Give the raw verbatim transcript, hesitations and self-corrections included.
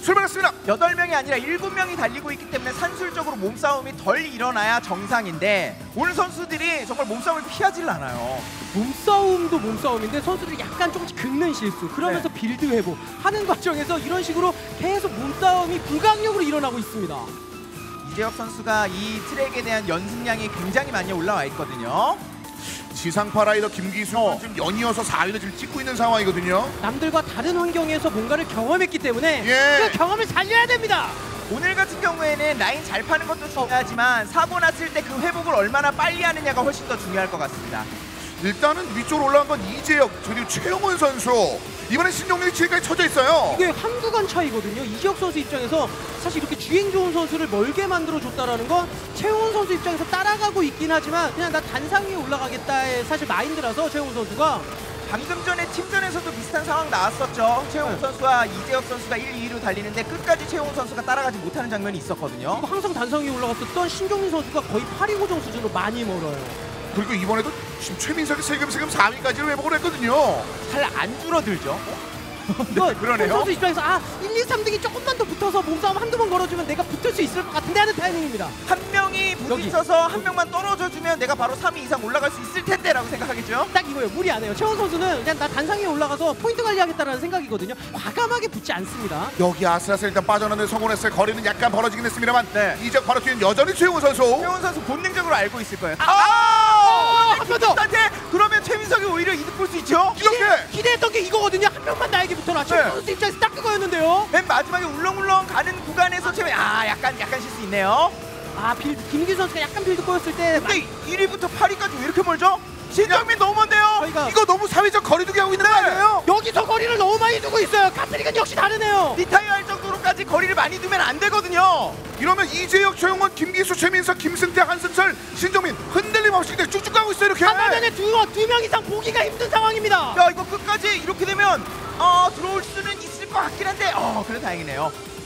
출발했습니다. 여덟 명이 아니라 일곱 명이 달리고 있기 때문에 산술적으로 몸싸움이 덜 일어나야 정상인데 오늘 선수들이 정말 몸싸움을 피하질 않아요. 몸싸움도 몸싸움인데 선수들이 약간 조금씩 긁는 실수 그러면서 네. 빌드 회복 하는 과정에서 이런 식으로 계속 몸싸움이 불가항력으로 일어나고 있습니다. 이재혁 선수가 이 트랙에 대한 연습량이 굉장히 많이 올라와 있거든요. 지상파 라이더 김기수 어. 지금 연이어서 사 위를 지금 찍고 있는 상황이거든요. 남들과 다른 환경에서 뭔가를 경험했기 때문에 예. 그 경험을 살려야 됩니다. 오늘 같은 경우에는 라인 잘 파는 것도 중요하지만 사고 났을 때 그 회복을 얼마나 빨리 하느냐가 훨씬 더 중요할 것 같습니다. 일단은 위쪽으로 올라간 건 이재혁 그리고 최용훈 선수. 이번엔 신종민이 지금까지 쳐져 있어요. 이게 한 구간 차이거든요. 이지혁 선수 입장에서 사실 이렇게 주행 좋은 선수를 멀게 만들어줬다라는 건 최훈 선수 입장에서 따라가고 있긴 하지만 그냥 나 단상 위에 올라가겠다의 사실 마인드라서 최훈 선수가 방금 전에 팀전에서도 비슷한 상황 나왔었죠. 최용훈 네. 선수와 이재혁 선수가 일, 이 위로 달리는데 끝까지 최용훈 선수가 따라가지 못하는 장면이 있었거든요. 그리고 항상 단상 위에 올라갔었던 신종민 선수가 거의 팔 위 고정 수준으로 많이 멀어요. 그리고 이번에도 지금 최민석이 슬금슬금 사 위까지를 회복을 했거든요. 잘 안 줄어들죠. 이거 그러네요. 선수 입장에서 아 일, 이, 삼 등이 조금만 더 붙어서 몸싸움 한두 번 걸어주면 내가 붙을 수 있을 것 같은데 하는 타이밍입니다. 한 명이 부딪혀서 한 명만 떨어져주면 내가 바로 삼 위 이상 올라갈 수 있을 텐데 라고 생각하겠죠. 딱 이거예요. 무리 안 해요. 최원 선수는 그냥 나 단상 위에 올라가서 포인트 관리하겠다라는 생각이거든요. 과감하게 붙지 않습니다. 여기 아슬아슬 일단 빠져나오는 성공했어요. 거리는 약간 벌어지긴 했습니다만 네. 이재혁 바로 뒤엔 여전히 최용훈 선수. 최용훈 선수 본능적으로 알고 있을 거예요. 아! 한 번 더! 한테 그러면 최민석이 오히려 이득 볼 수 있죠. 이렇게 기대했던 게 이거거든요. 한 명만 나에게 붙어라. 최원 네. 선수 입장에서 딱 그거였는데요. 맨 마지막에 울렁울렁 가는 구간에서 최민 아 약간 약간 실수 있네요. 아, 빌드, 김기수 선수가 약간 빌드 꼬였을 때 근데 일 위부터 팔 위까지 왜 이렇게 멀죠? 신정민 너무 먼데요. 저희가 이거 너무 사회적 거리두기 하고 있는 거 아니에요? 여기서 거리를 너무 많이 두고 있어요. 카트릭은 역시 다르네요. 리타이어 할 정도로까지 거리를 많이 두면 안 되거든요. 이러면 이재혁, 최용훈, 김기수, 최민석, 김승태, 한승철, 신정민 흔들림 없이 그냥 쭉쭉 가고 있어요 이렇게. 한 화면에 두, 두 명 이상 보기가 힘든 상황입니다. 야 이거 끝까지 이렇게 되면 어 들어올 수는 있을 것 같긴 한데 어 그래 다행이네요.